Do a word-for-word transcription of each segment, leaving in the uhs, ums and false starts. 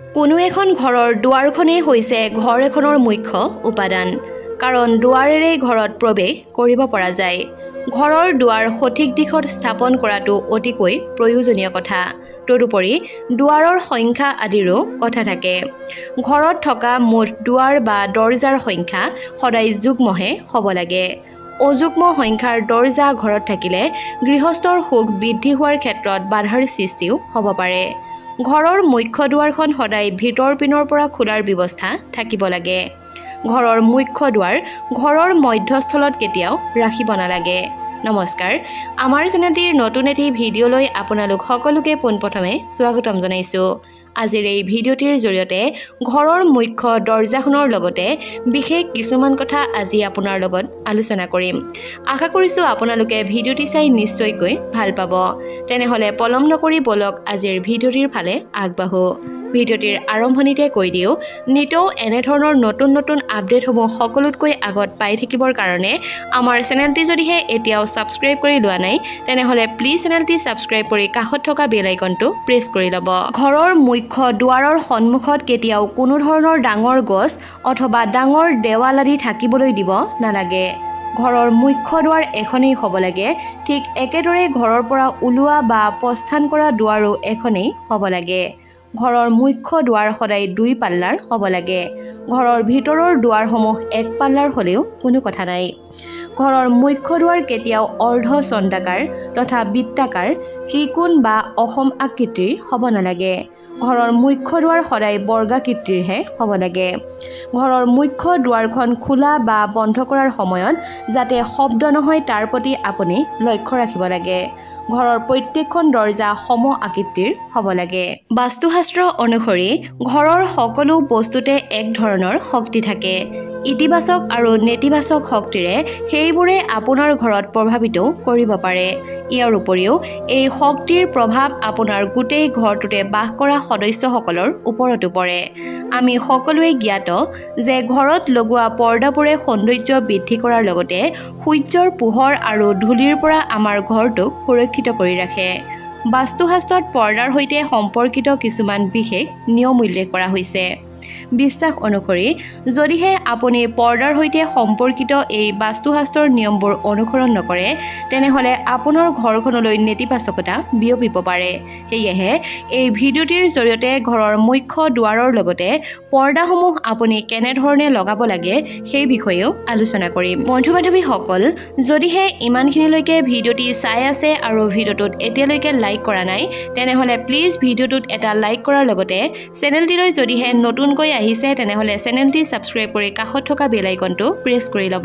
কোনো এখন ঘৰৰ দুৱাৰখনেই হৈছে ঘৰ এখনৰ মুখ্য উপাদান কাৰণ দুৱাৰেৰে ঘৰত প্ৰৱেশ কৰিব পৰা যায় ঘৰৰ দুৱাৰ সঠিক দিশত স্থাপন কৰাটো অতিকৈ প্ৰয়োজনীয় কথা তদুপৰি দুৱাৰৰ সংখ্যা আদিৰো কথা থাকে ঘৰত থকা মুঠ দুৱাৰ বা দৰজাৰ সংখ্যা সদায় যুগ্মহে হ'ব লাগে অযুগ্ম সংখ্যাৰ দৰজা ঘৰত থাকিলে গৃহস্থৰ সুখ বৃদ্ধি হোৱাৰ ক্ষেত্ৰত বাধাৰ সৃষ্টিও হ'ব পাৰে ঘৰৰ মুখ্য দুৱাৰখন সদায় ভিতৰ পিনৰ পৰা খোলাৰ ব্যৱস্থা থাকিব লাগে ঘৰৰ মুখ্য দুৱাৰ ঘৰৰ মধ্যস্থলত কেতিয়াও ৰাখিব নালাগে নমস্কাৰ আমাৰ চেনেলটিৰ নতুন এটি ভিডিঅ'লৈ আপোনালোক সকলোকে পোনপ্ৰথমে স্বাগতম জনাইছো আজিৰ এই ভিডিঅ'টিৰ জৰিয়তে ঘৰৰ মুখ্য দৰজাখনৰ লগতে বিশেষ কিছুমান কথা আজি আপোনাৰ লগত আলোচনা কৰিম আশা কৰিছো আপোনালোকে ভিডিঅ'টি চাই নিশ্চয়কৈ ভাল পাব তেনেহলে পলম নকৰি বলক আজিৰ ভিডিঅ'টিৰ ফালে আগবাঢ়ো ভিডিঅ'টিৰ আৰম্ভণিতে কৈ দিও নিতৌ এনে ধৰণৰ নতুন নতুন আপডেট হ'ব সকলোতকৈ আগত পাই থাকিবৰ কাৰণে আমাৰ চেনেলটি যদিহে এতিয়াও সাবস্ক্ৰাইব কৰি লোৱা নাই তেনেহলে প্লিজ চেনেলটি সাবস্ক্ৰাইব কৰি কাষত থকা বেল আইকনটো প্ৰেছ কৰি ল'ব ঘৰৰ মুখ্য দুৱাৰৰ সন্মুখত কেতিয়াও কোনো ধৰণৰ ডাঙৰ গছ অথবা ডাঙৰ দেৱাল আদি থাকিবলৈ দিব নালাগে ঘৰৰ মুখ্য দুৱাৰ এখনেই হ'ব লাগে ঠিক একেদৰে ঘৰৰ পৰা ওলোৱা বা প্ৰস্থান কৰা দুৱাৰো এখনেই হ'ব লাগে ঘৰৰ মুখ্য দুৱাৰ সদায় দুই পাল্লাৰ হ'ব লাগে ঘৰৰ ভিতৰৰ দুৱাৰসমূহ এক পাল্লাৰ হ'লেও কোনো কথা নাই ঘৰৰ মুখ্য দুৱাৰ কেতিয়াও অৰ্ধ চন্দাকাৰ তথা বৃত্তাকাৰ ত্ৰিকোণ বা অসম আকৃতিৰ হ'ব নালাগে ঘৰৰ মুখ্য দুৱাৰ সদায় বৰ্গাকৃতিৰহে হ'ব লাগে ঘৰৰ মুখ্য দুৱাৰখন খোলা বা বন্ধ কৰাৰ সময়ত যাতে শব্দ নহয় তাৰ প্ৰতি আপুনি লক্ষ্য ৰাখিব লাগে ঘৰৰ প্ৰত্যেকখন দৰজা সম আকৃতিৰ হ'ব লাগে vastushastra অনুসৰি ঘৰৰ সকলো বস্তুতে এক ধৰণৰ শক্তি থাকে ইতিবাচক আৰু নেতিবাচক শক্তিৰে সেইবোৰে আপোনাৰ ঘৰত প্ৰভাৱিত কৰিব পাৰে ইয়াৰ উপৰিও এই শক্তিৰ প্ৰভাৱ আপোনাৰ গোটেই ঘৰটোতে বাস কৰা সদস্যসকলৰ ওপৰতো পৰে আমি সকলোৱে জ্ঞাত যে ঘৰত লগোৱা পৰ্দাবোৰে সৌন্দৰ্য বৃদ্ধি কৰাৰ লগতে সূৰ্যৰ পোহৰ আৰু ধূলিৰ পৰা আমাৰ ঘৰটোক সুৰক্ষিত কৰি ৰাখে vastushastrat পৰ্দাৰ সৈতে সম্পৰ্কিত কিছুমান বিশেষ নিয়ম উল্লেখ কৰা হৈছে বিশ্বাস অনুসৰি যদিহে আপুনি পৰ্দাৰ সৈতে সম্পৰ্কিত এই vastushastrar নিয়মবোৰ অনুসৰণ নকৰে তেনেহলে আপোনাৰ ঘৰখনলৈ নেতিবাচকতা বিয়পিব পাৰে সেয়েহে এই ভিডিঅ'টিৰ জৰিয়তে ঘৰৰ মুখ্য দুৱাৰৰ লগতে পৰ্দাসমূহ আপুনি কেনে ধৰণে লগাব লাগে সেই বিষয়েও আলোচনা কৰিম বন্ধু বান্ধৱীসকল যদিহে ইমানখিনিলৈকে ভিডিঅ'টি চাই আছে আৰু ভিডিঅ'টোত এতিয়ালৈকে লাইক কৰা নাই তেনেহলে প্লিজ ভিডিঅ'টোত এটা লাইক কৰাৰ লগতে চেনেলটিলৈ যদিহে নতুনকৈ আহিছে তেনেহলে চেনেলটি সাবস্ক্ৰাইব কৰি কাষত থকা বেল আইকনটো প্ৰেছ কৰি ল'ব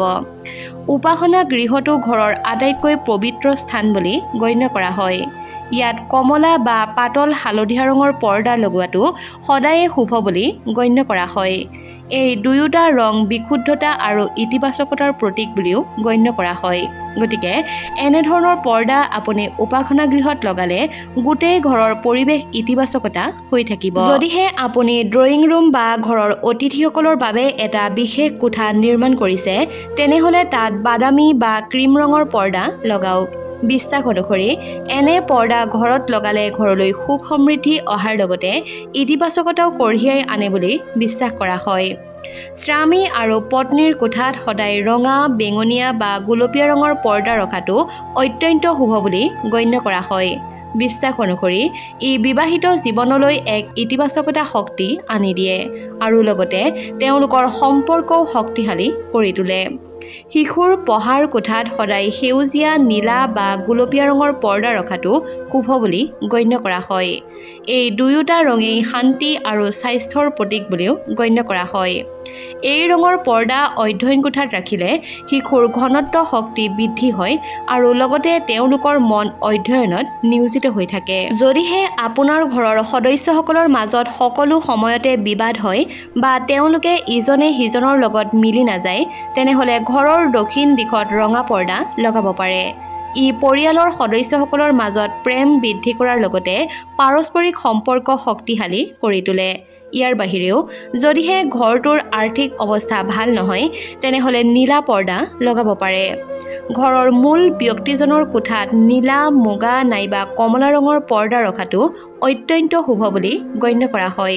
উপাসনা গৃহটো ঘৰৰ আটাইতকৈ পবিত্ৰ স্থান বুলি গণ্য কৰা হয় ইয়াত কমলা বা পাতল হালধীয়া ৰঙৰ পৰ্দা লগোৱাটো সদায় শুভ বুলি গণ্য কৰা হয় এই দুয়োটা ৰং বিশুদ্ধতা আৰু ইতিবাচকতাৰ প্ৰতীক বুলিও গণ্য কৰা হয় গতিকে এনে ধৰণৰ পৰ্দা আপুনি উপাসনা গৃহত লগালে গোটেই ঘৰৰ পৰিৱেশ ইতিবাচকতা হৈ থাকিব যদিহে আপুনি ড্ৰয়িং ৰুম বা ঘৰৰ অতিথিসকলৰ বাবে এটা বিশেষ কোঠা নিৰ্মাণ কৰিছে তেনেহলে তাত বাদামী বা ক্ৰীম ৰঙৰ পৰ্দা লগাওক বিশ্বাস অনুসৰি এনে পৰ্দা ঘৰত লগালে ঘৰলৈ সুখ সমৃদ্ধি অহাৰ লগতে ইতিবাচকতাও কঢ়িয়াই আনে বুলি বিশ্বাস কৰা হয় স্বামী আৰু পত্নীৰ কোঠাত সদায় ৰঙা বেঙুনীয়া বা গোলপীয়া ৰঙৰ পৰ্দা ৰখাটো অত্যন্ত শুভ বুলি গণ্য কৰা হয় বিশ্বাস অনুসৰি ই বিবাহিত জীৱনলৈ এক ইতিবাচকতা শক্তি আনি দিয়ে আৰু লগতে তেওঁলোকৰ সম্পৰ্কও শক্তিশালী কৰি তোলে শিশুৰ পঢ়াৰ কোঠাত সদায় সেউজীয়া নীলা বা গোলপীয়া ৰঙৰ পৰ্দা ৰখাটো শুভ বুলি গণ্য কৰা হয় এই দুয়োটা ৰঙেই শান্তি আৰু স্বাস্থ্যৰ প্ৰতীক বুলিও গণ্য কৰা হয় এই ৰঙৰ পৰ্দা অধ্যয়ন কোঠাত ৰাখিলে শিশুৰ ঘনত্ব শক্তি বৃদ্ধি হয় আৰু লগতে তেওঁলোকৰ মন অধ্যয়নত নিয়োজিত হৈ থাকে যদিহে আপোনাৰ ঘৰৰ সদস্যসকলৰ মাজত সকলো সময়তে বিবাদ হয় বা তেওঁলোকে ইজনে সিজনৰ লগত মিলি নাযায় তেনেহলে ঘৰৰ দক্ষিণ দিশত ৰঙা পৰ্দা লগাব পাৰে ই পৰিয়ালৰ সদস্যসকলৰ মাজত প্ৰেম বৃদ্ধি কৰাৰ লগতে পাৰস্পৰিক সম্পৰ্ক শক্তিশালী কৰি তোলে ইয়াৰ বাহিৰেও যদিহে ঘৰটোৰ আৰ্থিক অৱস্থা ভাল নহয় তেনেহলে নীলা পৰ্দা লগাব পাৰে ঘৰৰ মূল ব্যক্তিজনৰ কোঠাত নীলা মুগা নাইবা কমলা ৰঙৰ পৰ্দা ৰখাটো অত্যন্ত শুভ বুলি গণ্য কৰা হয়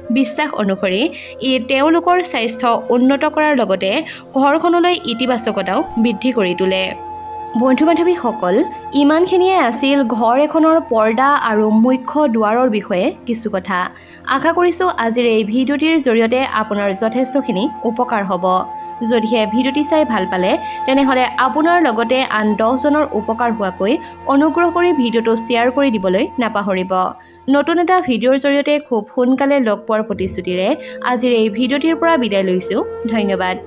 বিশ্বাস অনুসৰি ই তেওঁলোকৰ স্বাস্থ্য উন্নত কৰাৰ লগতে ঘৰখনলৈ ইতিবাচকতাও বৃদ্ধি কৰি তোলে। বন্ধু বান্ধৱীসকল, ইমানখিনিয়ে আছিল ঘৰ এখনৰ পৰ্দা আৰু মুখ্য দুৱাৰৰ বিষয়ে কিছু কথা। আশা কৰিছোঁ আজিৰ এই ভিডিঅ'টিৰ জৰিয়তে আপোনাৰ যথেষ্টখিনি উপকাৰ হ'ব। যদিহে ভিডিঅ'টি চাই ভাল পালে তেনেহ'লে আপোনাৰ লগতে আন দহজনৰ উপকাৰ হোৱাকৈ অনুগ্ৰহ কৰি ভিডিঅ'টো শ্বেয়াৰ কৰি দিবলৈ নাপাহৰিব। নতুন এটা ভিডিঅ'ৰ জৰিয়তে খুব সোনকালে লগ পোৱাৰ প্ৰতিশ্ৰুতিৰে আজিৰ এই ভিডিঅ'টিৰ পৰা বিদায় লৈছোঁ। ধন্যবাদ।